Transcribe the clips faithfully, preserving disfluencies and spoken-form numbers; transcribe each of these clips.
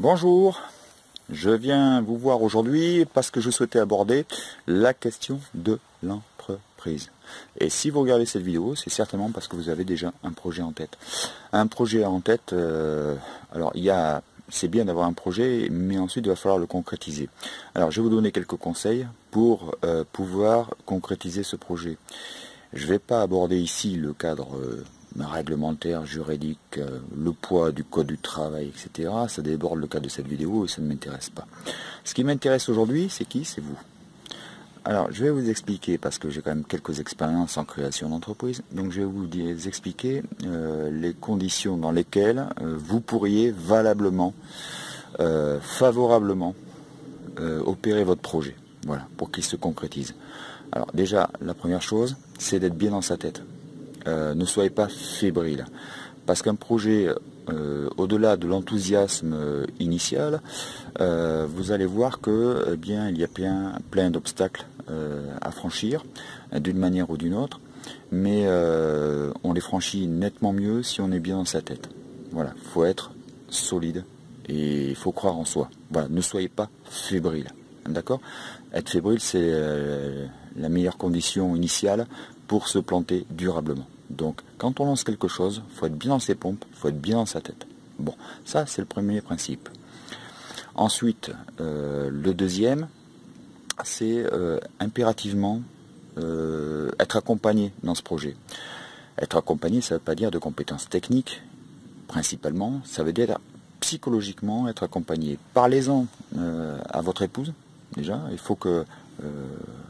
Bonjour, je viens vous voir aujourd'hui parce que je souhaitais aborder la question de l'entreprise. Et si vous regardez cette vidéo, c'est certainement parce que vous avez déjà un projet en tête. Un projet en tête, euh, alors il y a, c'est bien d'avoir un projet, mais ensuite il va falloir le concrétiser. Alors je vais vous donner quelques conseils pour euh, pouvoir concrétiser ce projet. Je ne vais pas aborder ici le cadre euh, réglementaire, juridique, euh, le poids du code du travail, et cetera. Ça déborde le cadre de cette vidéo et ça ne m'intéresse pas. Ce qui m'intéresse aujourd'hui, c'est qui? C'est vous. Alors, je vais vous expliquer, parce que j'ai quand même quelques expériences en création d'entreprise, donc je vais vous expliquer euh, les conditions dans lesquelles euh, vous pourriez valablement, euh, favorablement, euh, opérer votre projet, voilà, pour qu'il se concrétise. Alors déjà, la première chose, c'est d'être bien dans sa tête. Euh, ne soyez pas fébrile, parce qu'un projet, euh, au-delà de l'enthousiasme euh, initial, euh, vous allez voir que, eh bien, il y a plein, plein d'obstacles euh, à franchir, d'une manière ou d'une autre, mais euh, on les franchit nettement mieux si on est bien dans sa tête. Voilà, il faut être solide et il faut croire en soi. Voilà, ne soyez pas fébrile. D'accord? Être fébrile, c'est euh, la meilleure condition initiale pour se planter durablement. Donc, quand on lance quelque chose, il faut être bien dans ses pompes, il faut être bien dans sa tête. Bon, ça, c'est le premier principe. Ensuite, euh, le deuxième, c'est euh, impérativement euh, être accompagné dans ce projet. Être accompagné, ça ne veut pas dire de compétences techniques, principalement, ça veut dire psychologiquement être accompagné. Parlez-en euh, à votre épouse. Déjà, il faut que euh,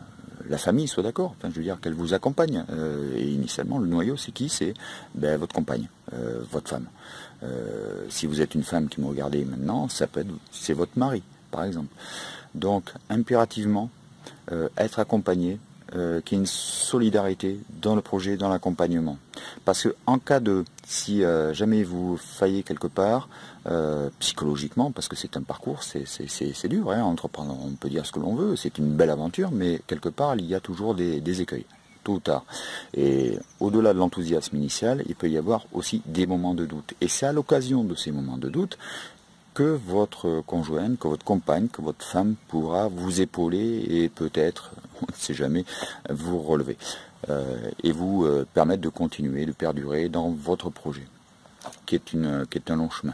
la famille soit d'accord, enfin, je veux dire qu'elle vous accompagne. Euh, et initialement, le noyau, c'est qui? C'est ben, votre compagne, euh, votre femme. Euh, si vous êtes une femme qui me regardez maintenant, ça peut être, c'est votre mari, par exemple. Donc, impérativement, euh, être accompagné, euh, qu'il y ait une solidarité dans le projet, dans l'accompagnement. Parce que en cas de, si euh, jamais vous faillez quelque part, euh, psychologiquement, parce que c'est un parcours, c'est dur, hein, entreprendre, on peut dire ce que l'on veut, c'est une belle aventure, mais quelque part, il y a toujours des, des écueils, tôt ou tard. Et au-delà de l'enthousiasme initial, il peut y avoir aussi des moments de doute. Et c'est à l'occasion de ces moments de doute que votre conjointe, que votre compagne, que votre femme pourra vous épauler et peut-être, on ne sait jamais, vous relever euh, et vous euh, permettre de continuer, de perdurer dans votre projet, qui est, une, qui est un long chemin.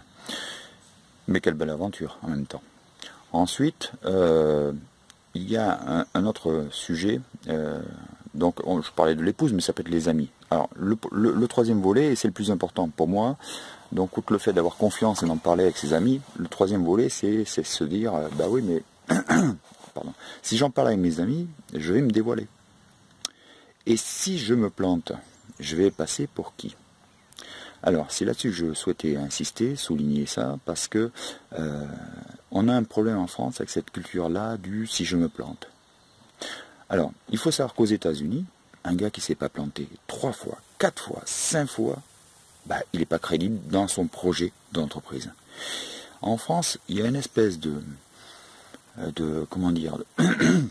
Mais quelle belle aventure en même temps. Ensuite, euh, il y a un, un autre sujet, euh, donc on, je parlais de l'épouse, mais ça peut être les amis. Alors le, le, le troisième volet, et c'est le plus important pour moi, donc outre le fait d'avoir confiance et d'en parler avec ses amis, le troisième volet, c'est se dire, euh, bah oui, mais pardon, si j'en parle avec mes amis, je vais me dévoiler. Et si je me plante, je vais passer pour qui? Alors, c'est là-dessus que je souhaitais insister, souligner ça, parce que euh, on a un problème en France avec cette culture-là du « si je me plante ». Alors, il faut savoir qu'aux États-Unis, un gars qui ne s'est pas planté trois fois, quatre fois, cinq fois, bah, il n'est pas crédible dans son projet d'entreprise. En France, il y a une espèce de, de comment dire, de,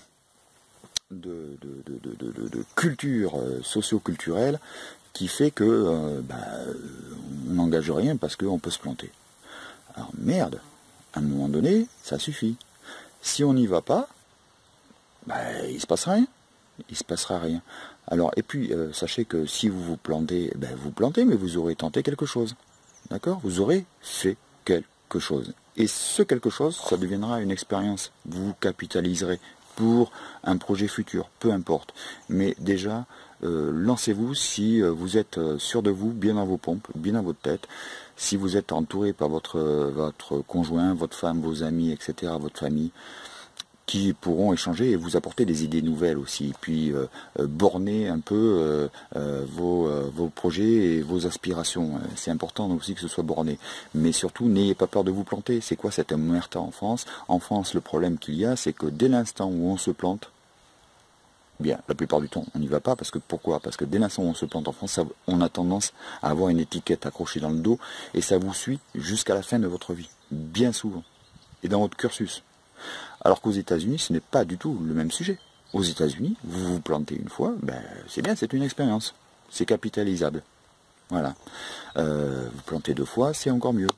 de, de, de, de, de, de culture socio-culturelle qui fait que euh, bah, on n'engage rien parce qu'on peut se planter. Alors merde, à un moment donné, ça suffit. Si on n'y va pas, bah, il ne se passera rien. Il ne se passera rien. Alors, et puis, euh, sachez que si vous vous plantez, ben, vous plantez, mais vous aurez tenté quelque chose. D'accord? Vous aurez fait quelque chose. Et ce quelque chose, ça deviendra une expérience. Vous capitaliserez pour un projet futur, peu importe. Mais déjà, euh, lancez-vous si vous êtes sûr de vous, bien dans vos pompes, bien dans votre tête. Si vous êtes entouré par votre, votre conjoint, votre femme, vos amis, et cetera, votre famille, qui pourront échanger et vous apporter des idées nouvelles aussi, puis euh, euh, borner un peu euh, euh, vos, euh, vos projets et vos aspirations. C'est important aussi que ce soit borné. Mais surtout, n'ayez pas peur de vous planter. C'est quoi cette omerta en France? En France, le problème qu'il y a, c'est que dès l'instant où on se plante, bien, la plupart du temps, on n'y va pas. Parce que pourquoi? Parce que dès l'instant où on se plante en France, ça, on a tendance à avoir une étiquette accrochée dans le dos et ça vous suit jusqu'à la fin de votre vie. Bien souvent. Et dans votre cursus. Alors qu'aux États-Unis, ce n'est pas du tout le même sujet. Aux États-Unis, vous vous plantez une fois, ben, c'est bien, c'est une expérience. C'est capitalisable. Voilà. Euh, vous plantez deux fois, c'est encore mieux.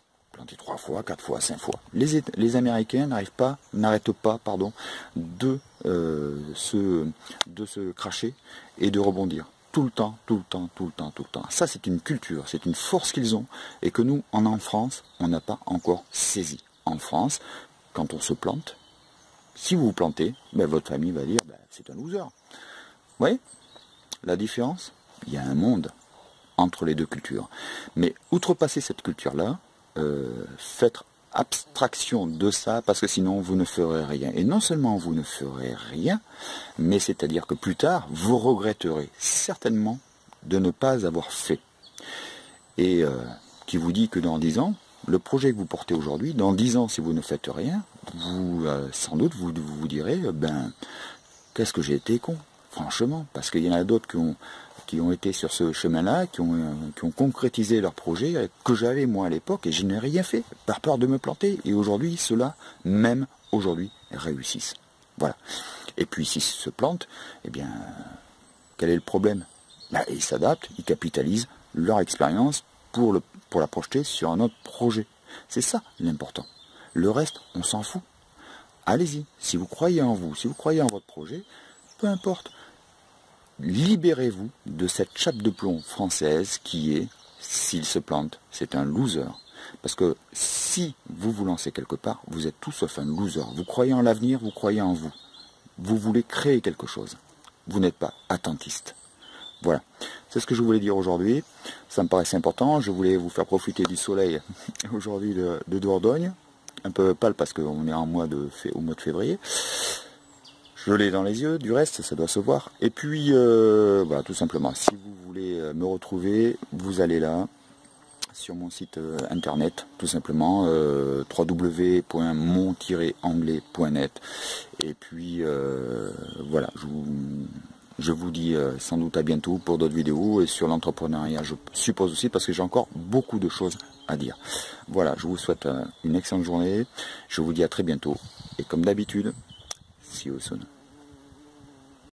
planté trois fois, quatre fois, cinq fois. Les, les Américains n'arrivent pas, n'arrêtent pas, pardon, de, euh, se, de se cracher et de rebondir. Tout le temps, tout le temps, tout le temps, tout le temps. Ça, c'est une culture, c'est une force qu'ils ont et que nous, en, en France, on n'a pas encore saisi. En France, quand on se plante, si vous vous plantez, ben, votre famille va dire, ben, c'est un loser. Vous voyez la différence? Il y a un monde entre les deux cultures. Mais outrepasser cette culture-là, euh, faites abstraction de ça, parce que sinon vous ne ferez rien. Et non seulement vous ne ferez rien, mais c'est-à-dire que plus tard, vous regretterez certainement de ne pas avoir fait. Et euh, qui vous dit que dans dix ans, le projet que vous portez aujourd'hui, dans dix ans, si vous ne faites rien, vous, euh, sans doute, vous vous, vous direz, ben, qu'est-ce que j'ai été con, franchement, parce qu'il y en a d'autres qui ont qui ont été sur ce chemin-là, qui ont, qui ont concrétisé leur projet que j'avais moi à l'époque et je n'ai rien fait, par peur de me planter. Et aujourd'hui, ceux-là, même aujourd'hui, réussissent. Voilà. Et puis s'ils se plantent, eh bien, quel est le problème? Ben, ils s'adaptent, ils capitalisent leur expérience pour, le, pour la projeter sur un autre projet. C'est ça l'important. Le reste, on s'en fout. Allez-y. Si vous croyez en vous, si vous croyez en votre projet, peu importe. Libérez-vous de cette chape de plomb française qui est, s'il se plante, c'est un loser. Parce que si vous vous lancez quelque part, vous êtes tout sauf un loser. Vous croyez en l'avenir, vous croyez en vous. Vous voulez créer quelque chose. Vous n'êtes pas attentiste. Voilà. C'est ce que je voulais dire aujourd'hui. Ça me paraissait important. Je voulais vous faire profiter du soleil aujourd'hui de, de Dordogne. Un peu pâle parce qu'on est en mois de, au mois de février. Je l'ai dans les yeux, du reste, ça doit se voir. Et puis, euh, bah, tout simplement, si vous voulez me retrouver, vous allez là, sur mon site euh, internet, tout simplement, euh, w w w point mon tiret anglais point net. Et puis, euh, voilà, je vous, je vous dis euh, sans doute à bientôt pour d'autres vidéos, et sur l'entrepreneuriat, je suppose aussi, parce que j'ai encore beaucoup de choses à dire. Voilà, je vous souhaite euh, une excellente journée, je vous dis à très bientôt, et comme d'habitude, see you soon.